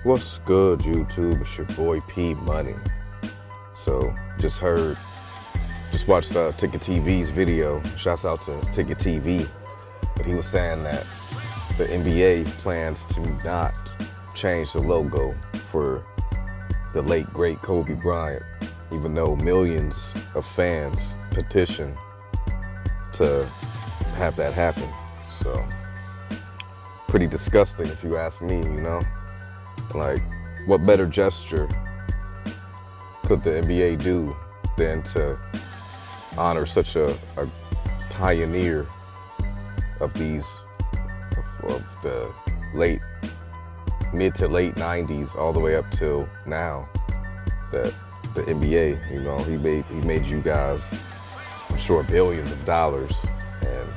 What's good, YouTube? It's your boy P Money. So just watched Ticket TV's video. Shouts out to Ticket TV. But he was saying that the NBA plans to not change the logo for the late great Kobe Bryant, even though millions of fans petition to have that happen. So pretty disgusting if you ask me, you know? Like, what better gesture could the NBA do than to honor such a pioneer of the mid to late 90s all the way up till now, that the NBA, you know, he made you guys, I'm sure, billions of dollars, and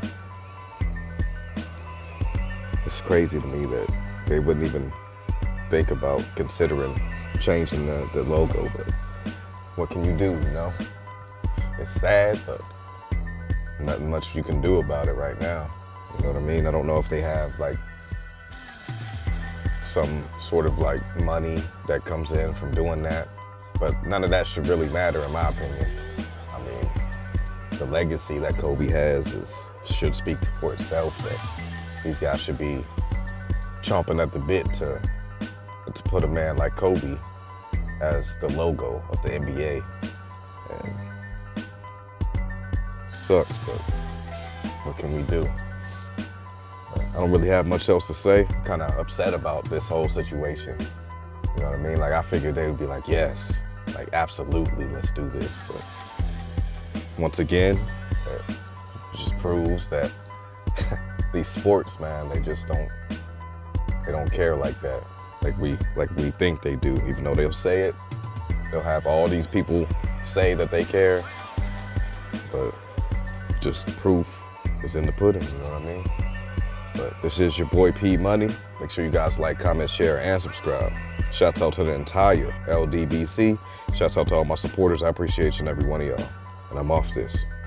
it's crazy to me that they wouldn't even think about considering changing the logo. But what can you do, you know? It's sad, but nothing much you can do about it right now. You know what I mean? I don't know if they have like some sort of like money that comes in from doing that, but none of that should really matter in my opinion. I mean, the legacy that Kobe has should speak for itself, that these guys should be chomping at the bit to put a man like Kobe as the logo of the NBA. And sucks, but what can we do? I don't really have much else to say. I'm kind of upset about this whole situation. You know what I mean? Like, I figured they would be like, yes, like absolutely, let's do this. But once again, it just proves that these sports, man, they don't care like that. Like we think they do, even though they'll say it. They'll have all these people say that they care, but just the proof is in the pudding, you know what I mean? But this is your boy P Money. Make sure you guys like, comment, share, and subscribe. Shout out to the entire LDBC. Shout out to all my supporters. I appreciate each and every one of y'all. And I'm off this.